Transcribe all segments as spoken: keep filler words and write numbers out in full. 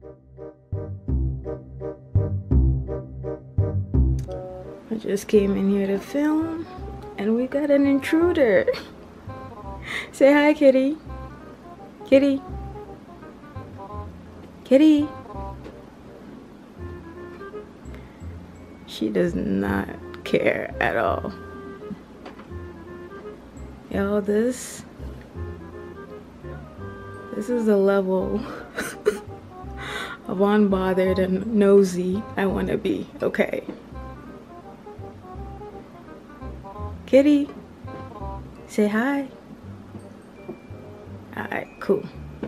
I just came in here to film and we got an intruder. Say hi, kitty. Kitty. Kitty. She does not care at all. Y'all, this this is the level of unbothered and nosy I want to be, okay? Kitty, say hi. Alright, cool.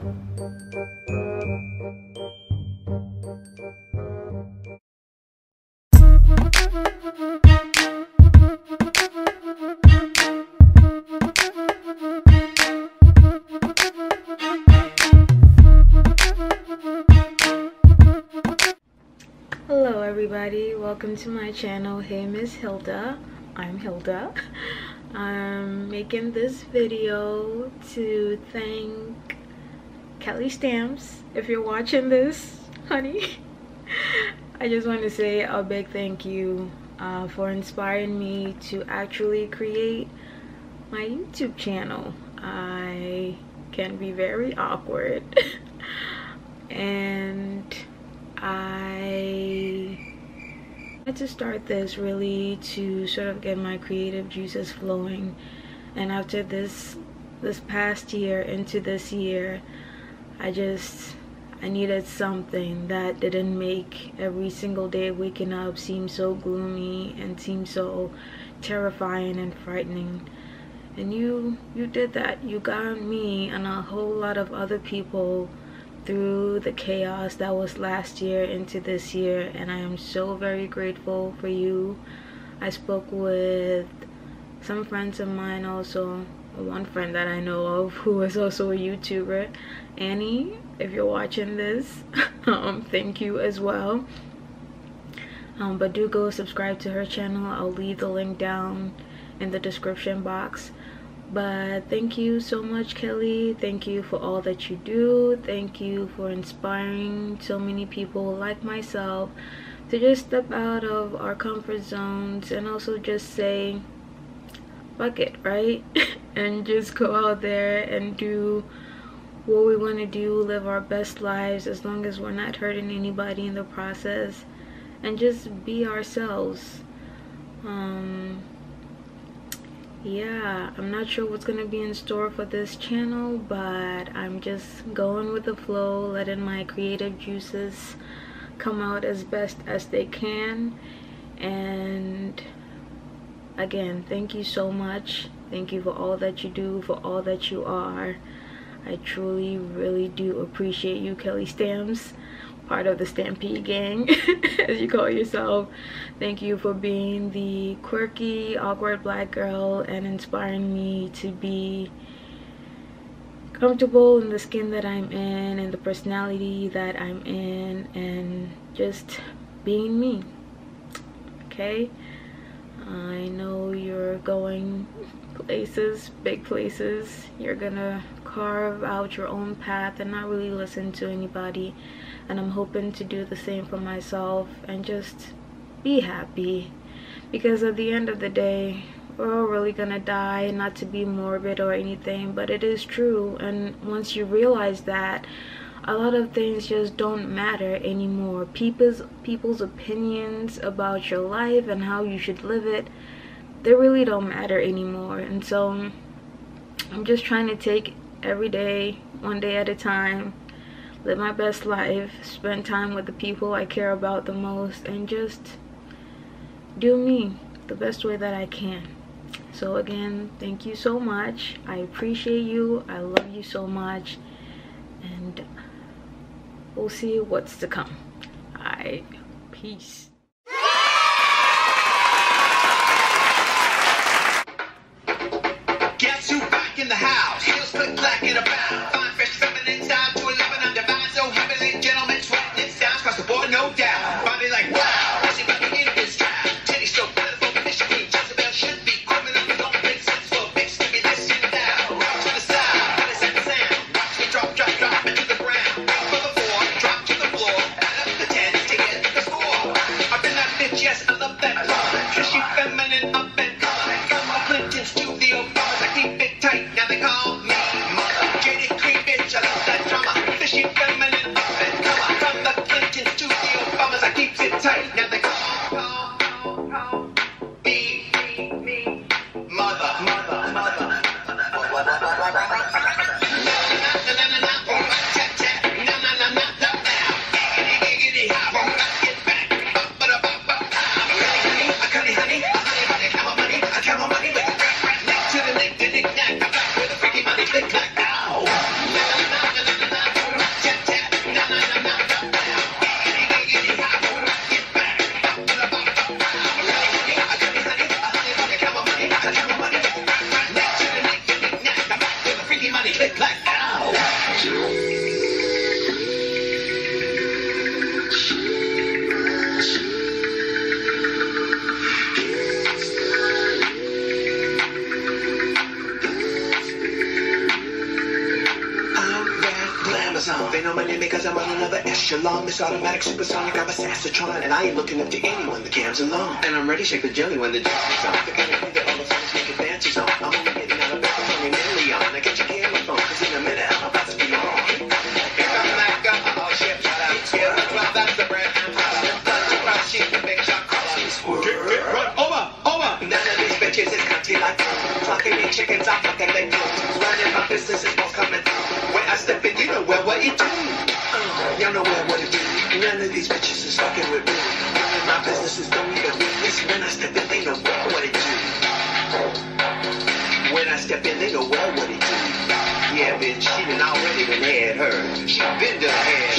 Hello everybody, welcome to my channel. Hey Miss Hilda, I'm Hilda. I'm making this video to thank Kelly Stamps. If you're watching this, honey, I just want to say a big thank you uh, for inspiring me to actually create my YouTube channel. I can be very awkward and I wanted to start this really to sort of get my creative juices flowing, and after this this past year into this year, I just I needed something that didn't make every single day waking up seem so gloomy and seem so terrifying and frightening. And you you did that. You got me and a whole lot of other people through the chaos that was last year into this year, and I am so very grateful for you. I spoke with some friends of mine, also one friend that I know of who is also a YouTuber, Annie. If you're watching this, um thank you as well. Um but do go subscribe to her channel. I'll leave the link down in the description box. But thank you so much, Kelly. Thank you for all that you do. Thank you for inspiring so many people like myself to just step out of our comfort zones and also just say fuck it, right? And just go out there and do what we want to do, live our best lives as long as we're not hurting anybody in the process, and just be ourselves. um Yeah, I'm not sure what's gonna be in store for this channel, but I'm just going with the flow, letting my creative juices come out as best as they can. And again, thank you so much. Thank you for all that you do, for all that you are. I truly, really do appreciate you, Kelly Stamps, part of the Stampede gang, as you call yourself. Thank you for being the quirky, awkward black girl and inspiring me to be comfortable in the skin that I'm in and the personality that I'm in, and just being me. Okay, I know you're going places, big places. You're gonna carve out your own path and not really listen to anybody, and I'm hoping to do the same for myself and just be happy, because at the end of the day, we're all really gonna die. Not to be morbid or anything, but it is true. And once you realize that, a lot of things just don't matter anymore. People's people's opinions about your life and how you should live it, they really don't matter anymore. And so I'm just trying to take every day, one day at a time, live my best life, spend time with the people I care about the most, and just do me the best way that I can. So again, thank you so much. I appreciate you. I love you so much. And we'll see what's to come. Alright, peace. Guess who back in the house? Heels click clack in a bound. Fine fresh feminine style to eleven on divine. So heavenly gentlemen sweating it sounds across the board, no doubt. Body like wow. She about to get in this trap. Titty so plentiful, Michigan Jezebel should be criminal. It don't make sense for a bitch to be listening now. Rock to the side, that is that sound. Watch me drop, drop, drop into the ground. Rock for the floor, drop to the floor. feminine outfit. Come on, from the Clinton studio, bombers, I keeps it tight. Now they call, call, call, call me, me, me, mother, mother, mother. They know my name because I'm on another echelon. This automatic supersonic, I'm a Sassatron. And I ain't looking up to anyone, the cam's alone. And I'm ready to shake the jelly when the juice is on. The kind of thing that all the fellas make advances on. I'm only getting out of bed for twenty million. I get your camera phone, cause in a minute I'm about to be on. Here comes that girl, oh shit, shut up. Here's the club, that's the bread and butter. Touch across, she's the big shot caller. Get, get, run, over, over. None of these bitches is cunty like you. Flocking me chickens, I'm fucking they do. Running my business is all coming through. When I step in, you know well what it do. Uh, y'all know well what it do. None of these bitches is fucking with me. None of my businesses don't even witness. When I step in, they know well what it do. When I step in, they know well what it do. Yeah, bitch, she done already been had her. She been done had